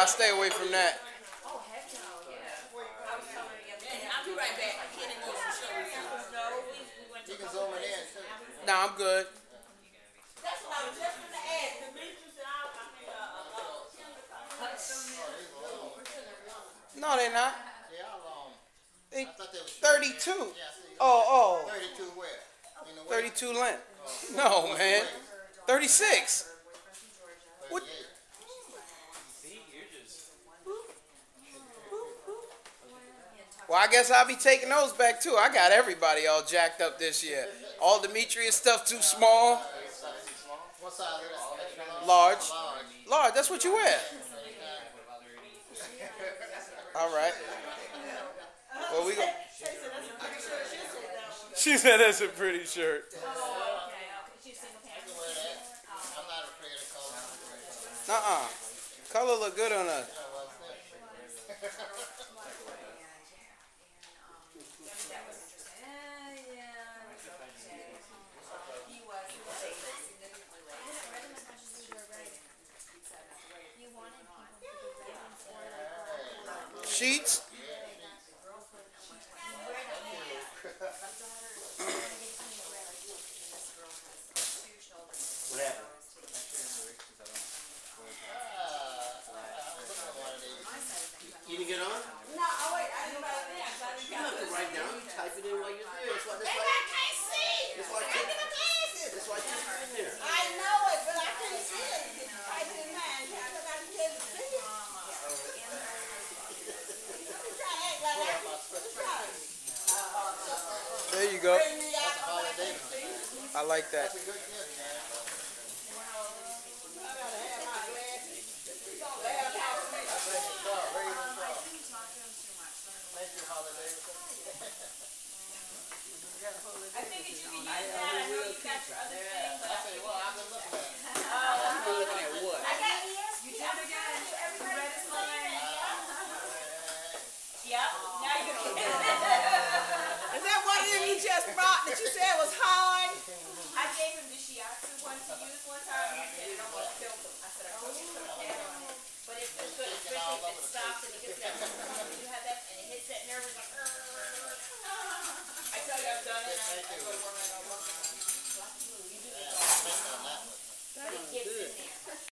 Nah, stay away from that. Oh, heck no, yeah. I was telling her the other day. I'll be right back. Kenny wants to show me something. No, we went to a couple places. Nah, I'm good. That's what I was just going to ask. Demetrius and No, they're not. Yeah, how long? They I thought they were 32. Yeah, I see. Oh, 32 where? In the 32 length. No, man. 36. What? Well, I guess I'll be taking those back too. I got everybody all jacked up this year. All Demetrius stuff too small. What size is that? Large. Large, that's what you wear. All right. Well, we go. She said that's a pretty shirt. Color look good on us. Sheets. What happened? You didn't get on? No, oh wait, I didn't write it down. You don't have to write down. You type it in while you're there. That's why. Maybe I can't see. That's why. That's why I took it in there. I know it, but I couldn't see it. I didn't mind. I thought I could get it. See it? You try to act like I can. There you go. I like that. I figured you could use that. I know you got your other thing, but I figured I've been looking at it. You're looking at what? I got ESPN. Everybody is mine. Yep. Now you can get it. Is that one of them you just brought that you said was hard? I gave him the shiatsu one to use one time. He said it almost killed him. I said I told you to put a pad on it. But it's good, especially if it stops and it gets that. You have that and it hits that nerve. It's like, I tell you I've done it. I go to work and I go, you do it all. But it gets in there.